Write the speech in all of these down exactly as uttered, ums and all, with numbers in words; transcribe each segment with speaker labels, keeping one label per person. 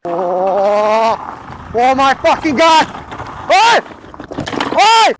Speaker 1: Oh, oh my fucking god! Oj! Oj!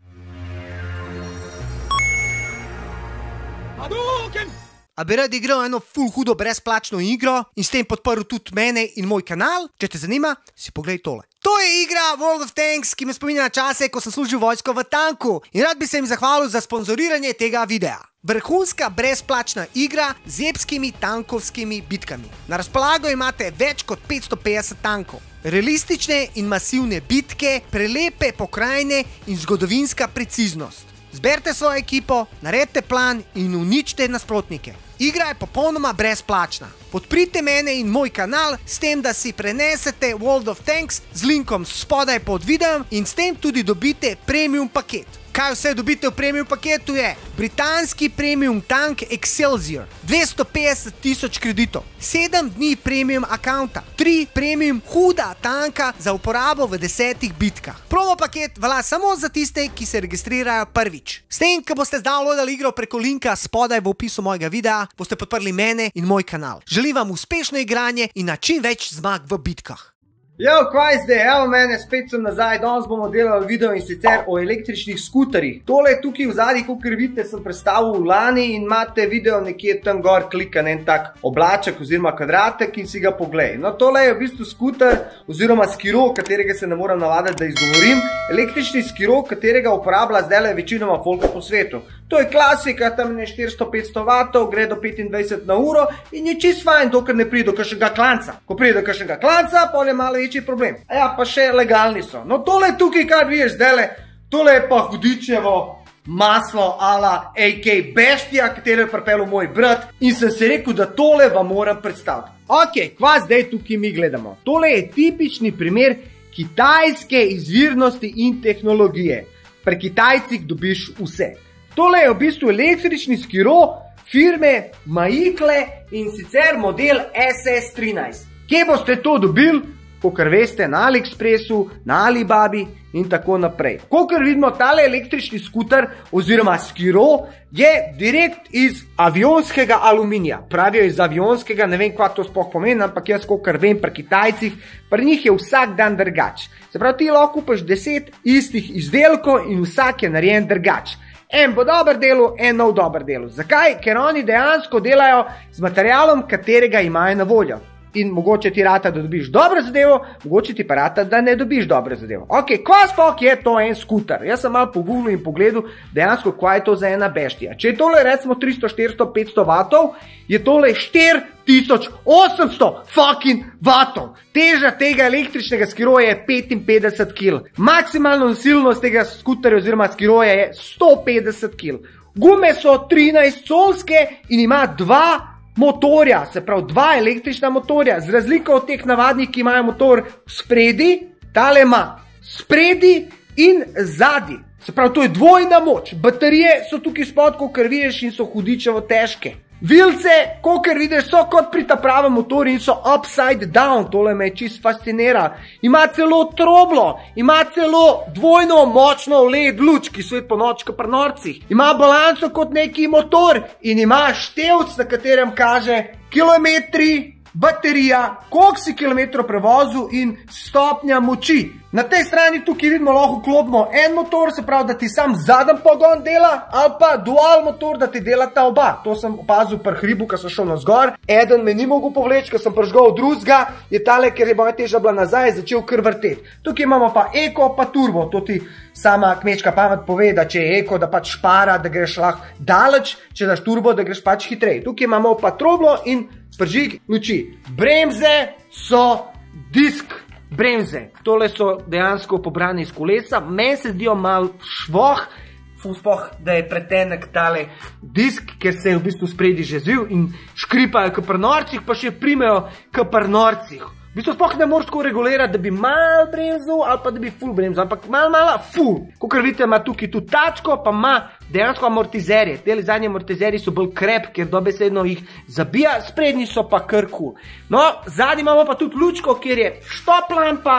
Speaker 1: A bi rad igral eno ful hudo brezplačno igro in s tem podprl tudi mene in moj kanal? Če te zanima, si poglej tole. To je igra World of Tanks, ki me spominja na čase, ko sem služil vojsko v tanku in rad bi se jim zahvalil za sponzoriranje tega videa. Vrhunska brezplačna igra z epskimi tankovskimi bitkami. Na razpolago imate več kot petsto petdeset tankov. Realistične in masivne bitke, prelepe pokrajine in zgodovinska preciznost. Zberite svojo ekipo, naredite plan in uničite nasprotnike. Igra je popolnoma brezplačna. Podprite mene in moj kanal s tem, da si prenesete World of Tanks z linkom spodaj pod videom in s tem tudi dobite premium paket. Kaj vse dobite v premium paketu je britanski premium tank Excelsior, dvesto petdeset tisoč kreditov, sedem dni premium akaunta, tri premium huda tanka za uporabo v desetih bitkah. Promo paket velja samo za tiste, ki se registrirajo prvič. S tem, ko boste downloadali igro preko linka spodaj v opisu mojega videa, boste podprli mene in moj kanal. Želim vam uspešno igranje in na čim več zmag v bitkah.
Speaker 2: Jo, kaj zdaj, evo mene, spet sem nazaj, danes bomo delali video in sicer o električnih skuterjih. Tole tukaj v zadnji, kakor vidite, sem predstavil v lani in imate video nekje tam gor klikan en tak oblaček oziroma kvadratek in si ga poglej. No, tole je v bistvu skuter oziroma skiro, katerega se ne moram navaditi, da izgovorim. Električni skiro, katerega uporablja zdaj večinoma folka po svetu. To je klasika, tam je štiristo petsto vatov, gre do petindvajset na uro in je čist fajn, dokler ne pride do kakšnega klanca. Ko pride do kakšnega klanca, pol je malo večji problem. A ja, pa še legalni so. No, tole tukaj, kar vidiš zdajle, tole je pa hudičevo maslo ala A K Beštija, katero je pripeljal moj brat in sem se rekel, da tole vam moram predstaviti. Ok, kva zdaj tukaj mi gledamo? Tole je tipični primer kitajske izvirnosti in tehnologije. Pri Kitajcih dobiš vse. Tole je v bistvu električni skiro firme Maikle in sicer model S S trinajst. Kje boste to dobili? Kakor veste, na AliExpressu, na Alibabi in tako naprej. Kakor vidimo, tale električni skuter oziroma skiro je direkt iz avionskega aluminija. Pravijo iz avionskega, ne vem, kva to sploh pomeni, ampak jaz kakor vem pri Kitajcih, pri njih je vsak dan drugač. Se pravi, ti lahko kupiš deset istih izdelkov in vsak je narejen drugač. En bo dober delu, en nov dober delu. Zakaj? Ker oni dejansko delajo z materialom, katerega imajo na voljo. In mogoče ti rata, da dobiš dobro zadevo, mogoče ti pa rata, da ne dobiš dobro zadevo. Ok, kva sploh je to en skuter? Jaz sem malo pogooglil in pogledal dejansko, kva je to za ena beštija. Če je tole recimo tristo, štiristo, petsto vatov, je tole štiri tisoč osemsto fucking vatov. Teža tega električnega skiroja je petinpetdeset kil. Maksimalna nosilnost tega skuterja oziroma skiroja je sto petdeset kil. Gume so trinajst colske in ima dva motorja, se pravi dva električna motorja, z razliko od teh navadnih, ki imajo motor spredi, tale ima spredi in zadi. Se pravi, to je dvojna moč. Baterije so tukaj spod, kakor vidiš, in so hudičevo težke. Vilce, kakor vidiš, so kot pri ta pravem motorju in so upside down. Tole me je čist fascinira. Ima celo troblo, ima celo dvojno močno L E D luč, ki svet po nočka pri norcih. Ima balanco kot neki motor in ima števc, na katerem kaže kilometri, baterija, koliko si kilometrov prevozu in stopnja moči. Na tej strani tukaj vidimo, lahko klopimo en motor, se pravi, da ti sam zadan pogon dela, ali pa dual motor, da ti delata oba. To sem opazil pri hribu, ko sem šel na zgor. Eden me ni mogel povleči, ko sem prižgal drugega, je tale, ker je moja teža bila nazaj, začel kar vrteti. Tukaj imamo pa eko, pa turbo. To ti sama kmečka pamet pove, da če je eko, da pač špara, da greš lahko daleč, če daš turbo, da greš pač hitrej. Tukaj imamo pa troblo in spržig luči. Bremze so disk bremze. Tole so dejansko pobrane iz kolesa. Meni se zdijo malo švoh, sploh, da je pretenek tale disk, ker se je v bistvu spredi že zvil in škripajo k pri norcih, pa še primejo k pri norcih. V bistvu sploh ne moreš tako regulirati, da bi malo bremzal ali pa da bi full bremzal, ampak malo, malo full. Kakor vidite, ima tukaj tu tačko, pa ima dejansko amortizerje. Teli zadnji amortizerji so bolj krep, ker dobesedno jih zabija, sprednji so pa kar cool. No, zadnji imamo pa tudi lučko, kjer je štop lampa,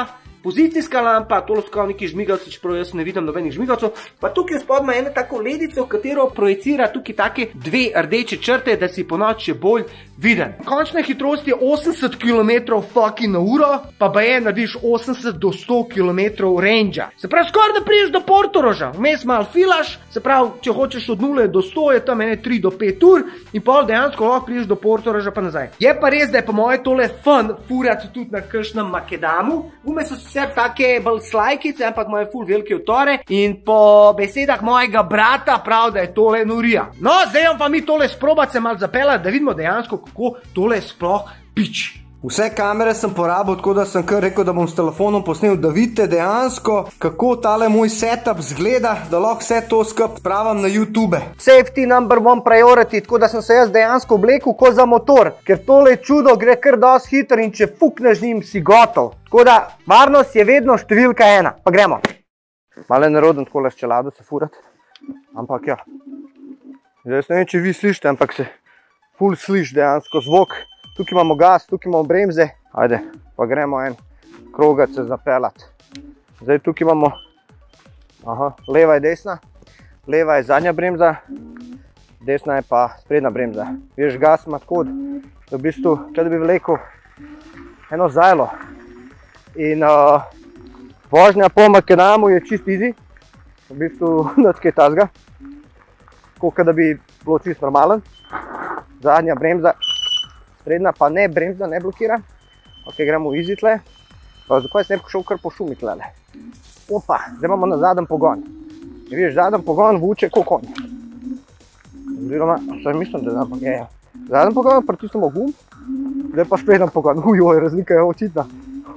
Speaker 2: pozicijska lampa, tole so kao neki žmigavci, čeprav jaz ne vidim nobenih žmigavcev, pa tukaj spod ima ena tako ledico, v katero projicira tukaj take dve rdeče črte, da si po noči še bolj viden. Končna hitrost je osemdeset kilometrov fucking na uro, pa baje narediš osemdeset do sto kilometrov range-a. Se pravi, skoraj da priješ do Portoroža, vmes malo filaš, se pravi, če hočeš od nule do sto, je tam ene tri do pet ur in pol dejansko lahko priješ do Portoroža pa nazaj. Je pa res, da je po moje tole fun furati tudi na kakšnem makedamu. Ume so sicer take bolj slajkice, ampak imajo ful velike utore in po besedah mojega brata prav, da je tole norija. No, zdaj vam pa mi tole sprobati se malo zapeljati, da vidimo dejansko, kako tole sploh pič. Vse kamere sem porabil, tako da sem kar rekel, da bom s telefonom posnel, da vidite dejansko, kako tale moj setup zgleda, da lahko vse to skup spravim na YouTube. Safety number one priority, tako da sem se jaz dejansko oblekel kot za motor, ker tole čudo gre kar dosti hitro in če fukneš njim, si gotov. Tako da varnost je vedno številka ena. Pa gremo. Malo je neroden takole s čelado se furati, ampak ja. Zdaj ne vem, če vi slišite, ampak se ful sliš dejansko zvok. Tukaj imamo gas, tukaj imamo bremze. Ajde, pa gremo en krogat se zapeljati. Zdaj tukaj imamo, aha, leva je desna, leva je zadnja bremza, desna je pa sprednja bremza. Viš, gas ima tako, da v bistvu, če da bi vlekel eno zajlo. In uh, vožnja po makedamu je čist easy, v bistvu nič kaj tazga. Tako, da bi bilo čist normalen. Zadnja bremza, sprednja pa ne bremza, ne blokira. Ok, gremo easy tle. Pa zakaj sem šel kar po šumi tle. Opa, zdaj imamo na zadnji pogon. In vidiš, zadnji pogon vuče kot konj. Oziroma, vsaj mislim, da zadnji je. Zadnji pogon pritisnemo gum, zdaj pa sprednji pogon. Ujoj, razlika je očitna.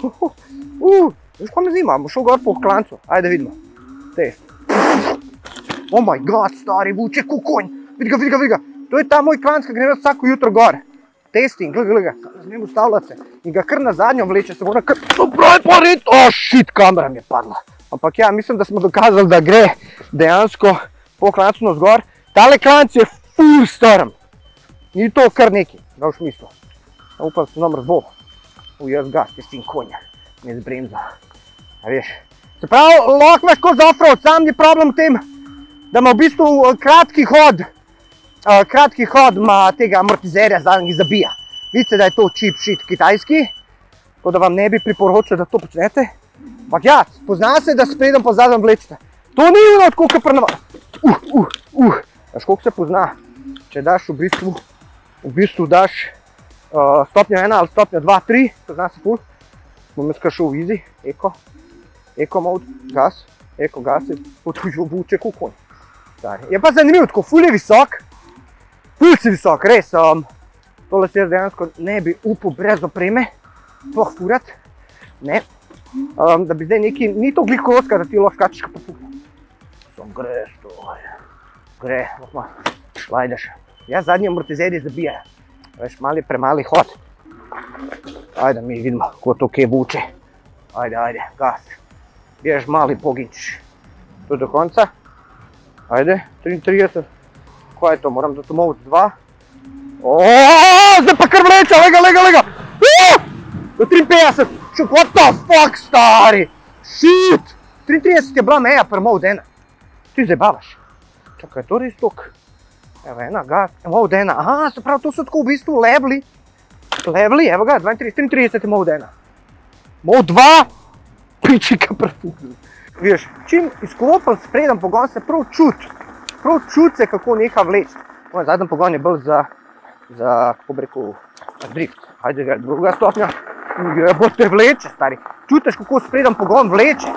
Speaker 2: Uh, veš, ko me zima, bom šel gor po klancu. Ajde, vidimo. Test. Oh my god, stari, vuče kot konj. Vidi ga, vidi ga, vidi ga. To je ta moj klanc, ki gre vsako jutro gor. Testing, gleda, gleda, ne vem ustavljati se. In ga kar na zadnjo vleče, se mora kar... Pravi pa red! Oh, shit, kamera mi je padla. Ampak ja, mislim, da smo dokazali, da gre dejansko po klancu navzgor. Tale klanc je ful strm. Ni to kar neki, da v šmislu. Upam, da se nam razbo. U, jaz gas, testim konja. Ne zbremza. A veš. Se pravi, lahko veš kot za offroad, sam je problem v tem, da ima v bistvu kratki hod. Uh, kratki hod ima tega amortizerja, zadnjih zabija. Vidite, da je to cheap shit kitajski, tako da vam ne bi priporočil, da to počnete. Ampak ja, pozna se, da spredem pa zadnjem vlečete. To ni ono tako, kot prenava. Uh, uh, uh. Veš, koliko se pozna, če daš v bistvu, v bistvu daš uh, stopnjo ena ali stopnjo dva, tri, pozna se ful. Bom jaz kar šel v easy, eko, eko mode, gas, eko gas, potužil vuče kot konj. Je pa zanimiv, tako ful je visok. Ful si visok, res. Um, tole se jaz dejansko ne bi upal brez opreme, sploh furat. Ne. Um, da bi zdaj neki, ni to glih koloska, da ti lahko skačeš pa fukne. Sam greš, to je. Gre, lahko šlajdeš. Ja, zadnji amortizeri zabijajo. Veš, mali premali hod. Ajde, mi vidimo, kako to kje vuče. Ajde, ajde, gas. Bjež mali poginčiš. Tu do konca. Ajde, triintrideset. Kaj je to? Moram da to moč dva. Oooo, zdaj pa kar vleče, lega, lega, lega. Do triinpetdeset. Šuk, what the fuck, stari. Shit. triintrideset je bila meja per mode ena. Ti zabavaš. Čakaj, to res tok. Evo ena, gas, mode ena. Aha, se pravi, to so tako v bistvu leveli. Leveli, evo ga, dvaintrideset, triintrideset je mode ena. Mode dva. Pičika prefuknil. Vidiš, čim izklopil spredem pogon se prav čut. Prav čut se, kako neha vleč. Moj zadnji pogon je bolj za, za, kako bi rekel, drift. Ajde, ga, druga stopnja. Ja, bo te vleče, stari. Čutiš, kako spredem pogon vleče.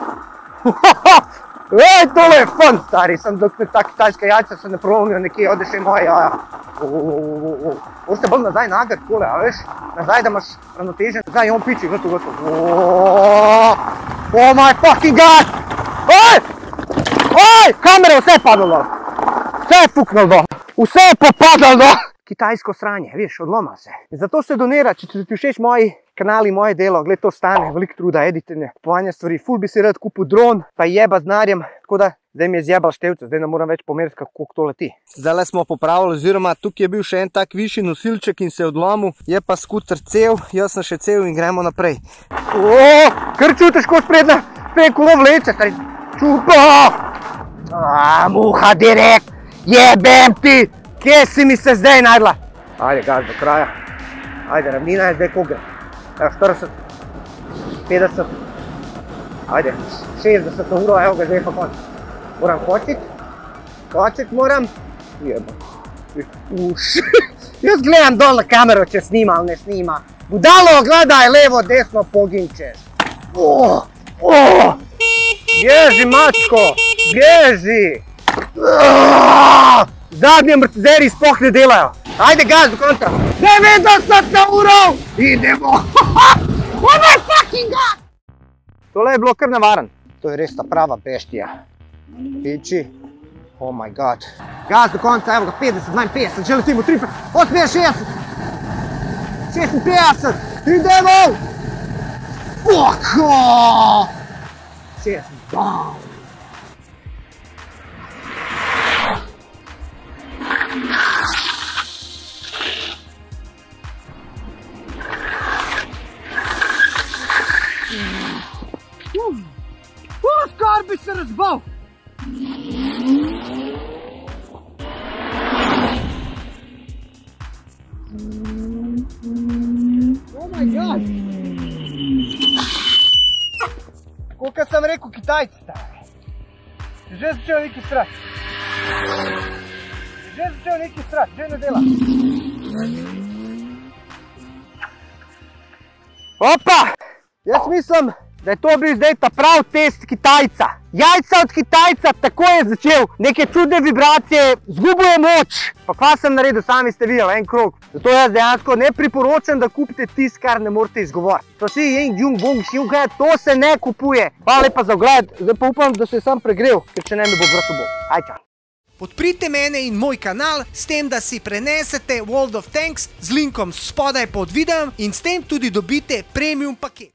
Speaker 2: Ej, tole je fun, stari. Sem dok ta kitajska jajca se ne prolomijo nekje, ode še moje jaja. Moš se bolj nazaj nagat, tole, a veš? Nazaj, da imaš ravnotežen. Nazaj, on piči, gotovo, gotovo. Oh my fucking god! Oj! Oj! Kamera, vse je padalo. Vse je fuknal do. Vse je popadalo do. Kitajsko sranje, viš, odloma se. In zato se donira, če ti všeč moji
Speaker 1: kanal in moje delo, gled to stane, veliko truda, editinje, kupovanje stvari, ful bi si rad kupil dron, pa jeba z denarjem, tako da zdaj mi je zjebal števce, zdaj ne moram več pomeriti, kako to leti. Zdaj smo popravili, oziroma tukaj je bil še en tak višji nosilček in se je odlomil, je pa skuter cel, jaz sem še cel in gremo naprej. O, kar čutiš, ko sprednja, sprednja kolo vleče, stari, čupa! A, muha direkt, jebem ti, kje si mi se zdaj najdla? Ajde, gaz do kraja, ajde, ravnina je zdaj koga, štirideset, petdeset, ajde, šestdeset na uro, evo ga, zdaj pa konc. Moram kočit, kočit moram, jeba, uš, jaz gledam dol na kamero, če snima ali ne snima. Budalo, gledaj levo, desno, poginčeš. O, o, bježi mačko, bježi. Zadnje mrtzeri sploh ne delajo. Ajde gaz do konca. devetdeset na uro, idemo. Oh my fucking god. Tole je bilo kar nevaren. To je res ta prava beštija. Piči. Oh my god. Gaz do konca, evo ga, petdeset, dvainpetdeset, že letimo, triinpetdeset, oseminšestdeset, šestinpetdeset, idemo! Fuck! šestdeset, bam! Uh, skar bi se razbal! Oh my god! Koliko sem rekel Kitajci, stari. Že začel neki srat. Že začel neki srat, že ne dela. Opa! Jaz mislim, da je to bil zdaj ta prav test Kitajca. Jajca od Kitajca, tako je začel. Neke čudne vibracije, zgubil je moč. Pa kva sem naredil, sami ste videli, en krog. Zato jaz dejansko ne priporočam, da kupite tisto, kar ne morete izgovoriti. To si jing, jung, bung, šing, to se ne kupuje. Hvala lepa za ogled, zdaj pa upam, da se je sam pregrel, ker če ne mi bo vrto bo. Ajča. Podprite mene in moj kanal s tem, da si prenesete World of Tanks z linkom spodaj pod videom in s tem tudi dobite premium paket.